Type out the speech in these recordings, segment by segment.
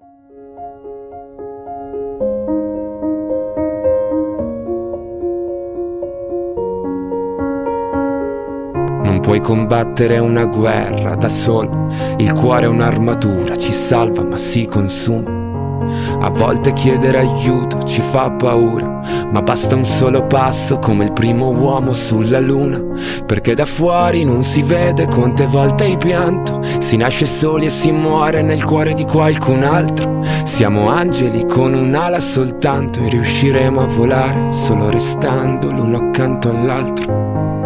Non puoi combattere una guerra da solo, il cuore è un'armatura, ci salva ma si consuma. A volte chiedere aiuto ci fa paura, ma basta un solo passo come il primo uomo sulla luna. Perché da fuori non si vede quante volte hai pianto, si nasce soli e si muore nel cuore di qualcun altro. Siamo angeli con un'ala soltanto e riusciremo a volare solo restando l'uno accanto all'altro.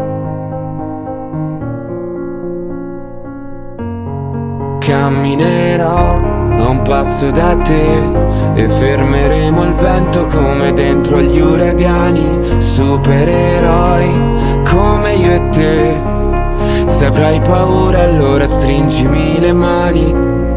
Camminerò a un passo da te e fermeremo il vento come dentro gli uragani. Supereroi come io e te. Se avrai paura allora stringimi le mani,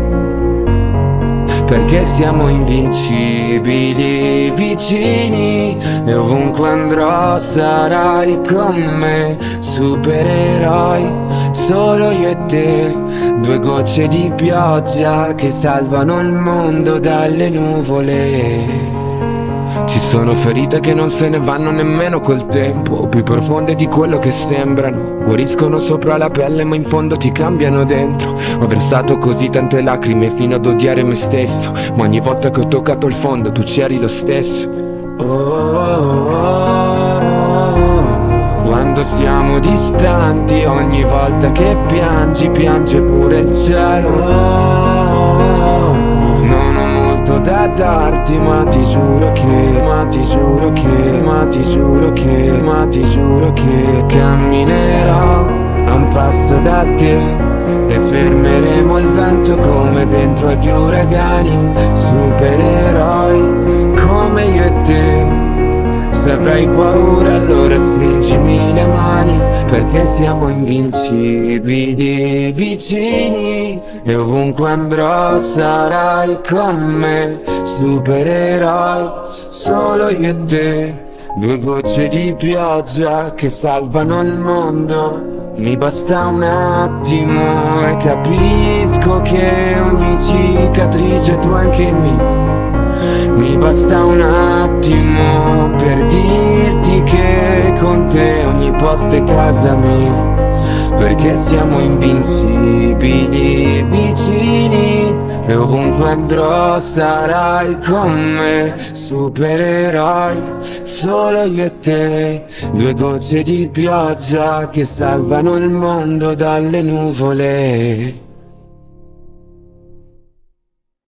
perché siamo invincibili, vicini, e ovunque andrò sarai con me. Supereroi, solo io e te, due gocce di pioggia che salvano il mondo dalle nuvole. Ci sono ferite che non se ne vanno nemmeno col tempo, più profonde di quello che sembrano. Guariscono sopra la pelle ma in fondo ti cambiano dentro. Ho versato così tante lacrime fino ad odiare me stesso, ma ogni volta che ho toccato il fondo tu c'eri lo stesso. Quando siamo distanti, ogni volta che piangi, piange pure il cielo. Da darti, ma ti giuro che, ma ti giuro che, ma ti giuro che, ma ti giuro che camminerò a un passo da te e fermeremo il vento come dentro agli uragani. Supereroi come io e te. Se avrai paura allora stringimi le mani, perché siamo invincibili, vicini, e ovunque andrò sarai con me. Supereroi, solo io e te, due gocce di pioggia che salvano il mondo. Mi basta un attimo e capisco che ogni cicatrice tu anche me. Mi basta un attimo per dirti che con te ogni posto è casa mia, perché siamo invincibili, vicini, e ovunque andrò sarai con me. Supereroi, solo io e te, due gocce di pioggia che salvano il mondo dalle nuvole.